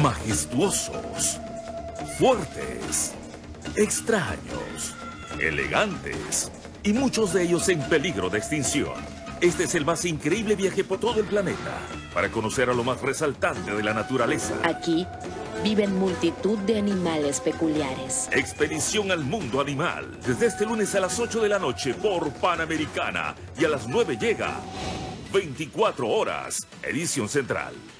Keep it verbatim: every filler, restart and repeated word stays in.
majestuosos, fuertes, extraños, elegantes y muchos de ellos en peligro de extinción. Este es el más increíble viaje por todo el planeta para conocer a lo más resaltante de la naturaleza. Aquí viven multitud de animales peculiares. Expedición al mundo animal. Desde este lunes a las ocho de la noche por Panamericana y a las nueve llega veinticuatro horas, edición central.